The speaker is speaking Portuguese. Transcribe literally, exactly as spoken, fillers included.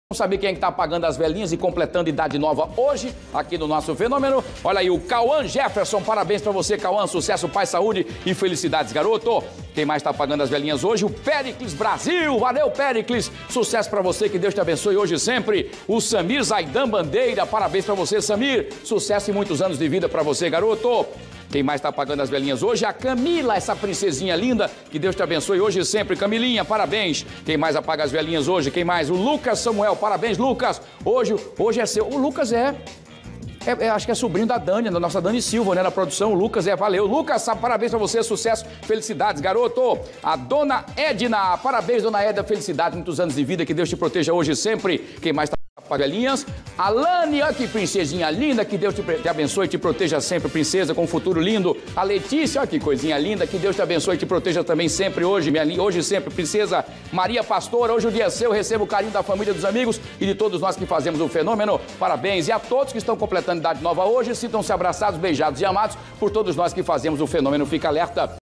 Vamos saber quem é que está apagando as velhinhas e completando idade nova hoje, aqui no nosso fenômeno. Olha aí, o Cauã Jefferson, parabéns para você, Cauã, sucesso, paz, saúde e felicidades, garoto. Quem mais está apagando as velhinhas hoje? O Péricles Brasil, valeu, Péricles, sucesso para você, que Deus te abençoe hoje e sempre. O Samir Zaidan Bandeira, parabéns para você, Samir, sucesso e muitos anos de vida para você, garoto. Quem mais está apagando as velhinhas hoje? A Camila, essa princesinha linda. Que Deus te abençoe hoje e sempre. Camilinha, parabéns. Quem mais apaga as velhinhas hoje? Quem mais? O Lucas Samuel, parabéns, Lucas. Hoje, hoje é seu. O Lucas é... É, é, acho que é sobrinho da Dani, da nossa Dani Silva, né, na produção. O Lucas é, valeu. Lucas, parabéns pra você, sucesso, felicidades, garoto. A dona Edna, parabéns, dona Edna, felicidades, muitos anos de vida, que Deus te proteja hoje e sempre. Quem mais tá para velhinhas? A Lânia, que princesinha linda, que Deus te, te abençoe e te proteja sempre, princesa, com um futuro lindo. A Letícia, ó, que coisinha linda, que Deus te abençoe e te proteja também sempre hoje, minha linda, hoje e sempre, princesa. Maria Pastora, hoje o dia é seu, receba o carinho da família, dos amigos e de todos nós que fazemos o fenômeno. Parabéns. E a todos que estão completando idade nova hoje, sintam-se abraçados, beijados e amados por todos nós que fazemos o fenômeno. Fica alerta.